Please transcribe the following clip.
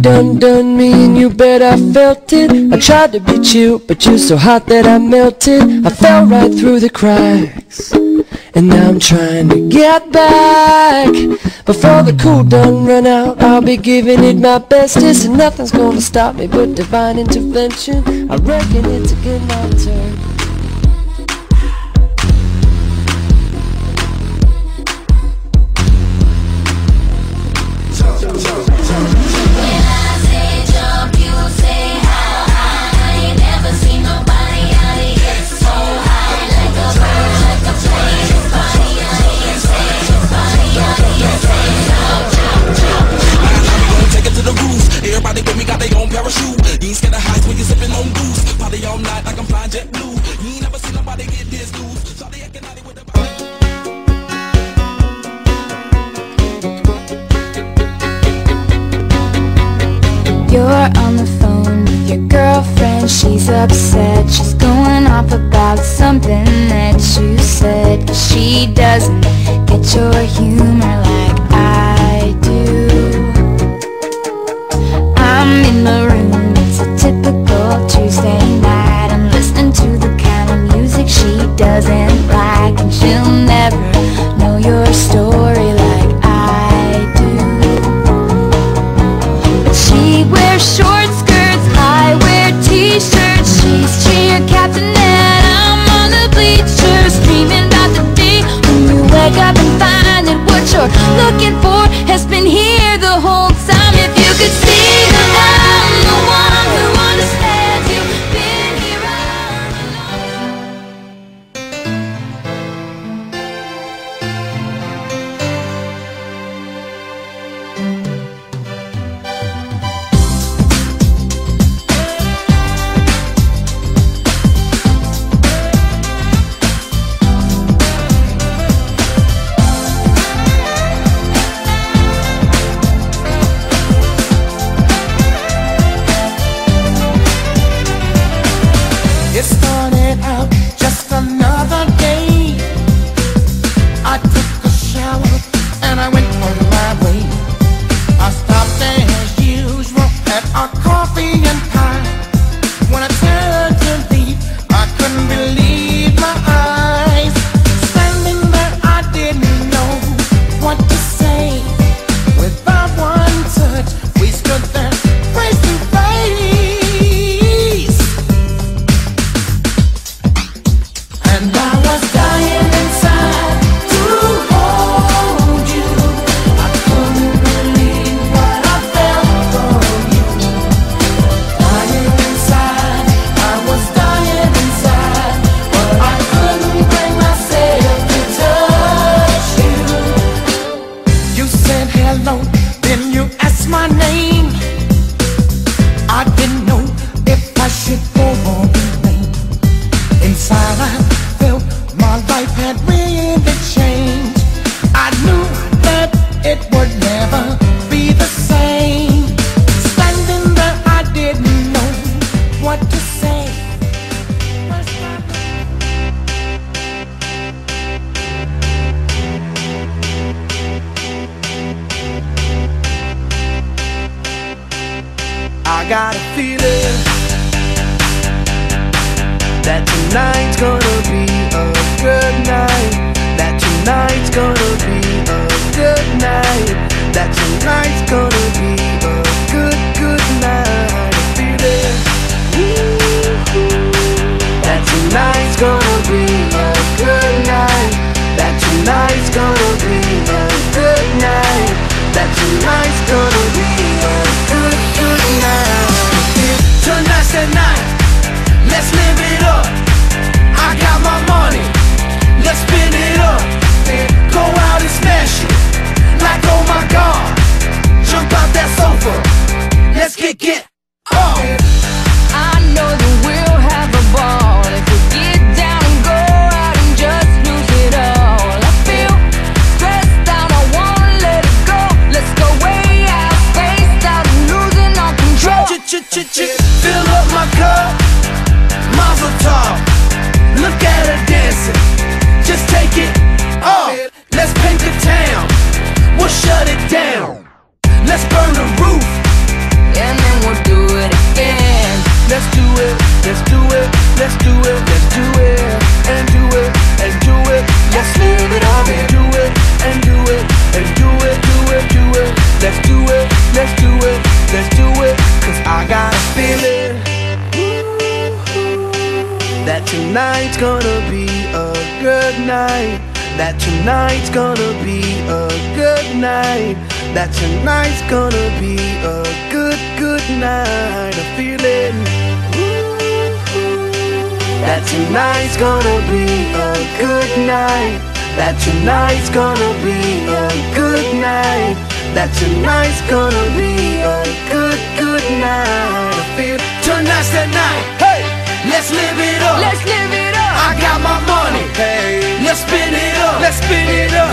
done me and you bet I felt it. I tried to beat you, but you're so hot that I melted. I fell right through the cracks, and now I'm trying to get back. Before the cool done run out, I'll be giving it my bestest, and nothing's gonna stop me but divine intervention. I reckon it's a good my turn. Everybody with me got their own parachute. You ain't scared of heights when you sipping on booze. Party all night like I'm flying jet blue. You ain't never seen nobody get this loose. Shawty acting naughty with the You're on the phone with your girlfriend. She's upset. She's going off about something that you said. She doesn't get your humor like I do. I'm in the room, it's a typical Tuesday night. I'm listening to the kind of music she doesn't like, and she'll never know your story like I do. But she wears short skirts, I wear t-shirts. She's cheer captain and I'm on the bleachers, dreaming about the day when you wake up and find that what you're looking for has been here the whole time. If you could see that I'm the one who understands you, been here It started out just another day. I took a shower and I went on my way. I stopped as usual at our coffee and pie. When I turned to leave, I couldn't believe my eyes. Standing there, I didn't know what to say. Without one touch, we stood there face to face. And I was dying inside to hold you. I couldn't believe what I felt for you. Dying inside, I was dying inside, but I couldn't bring myself to touch you. You said hello, then you asked my name. I didn't know if I should go or remain. Inside I felt my life had really changed. I knew that it would never be the same. Standing there, I didn't know what to say. I got a feeling that tonight's gonna be a good night. That tonight's gonna be a good night. That tonight's gonna be a good, good night. A feeling that tonight's gonna be a good night. That tonight's gonna be a good night. That tonight's gonna be a good, good night. Tonight's the night, let's live it up. I got my money, let's spin it up. Go out night. That tonight's gonna be a good night. That tonight's gonna be a good, good night. I feel it. That tonight's gonna be a good night. That tonight's gonna be a good night. That tonight's gonna be a good, good night. I feel tonight's the night. Hey, let's live it up. Let's live it up. I got my money. Hey, let's spin it up. Let's spin it up.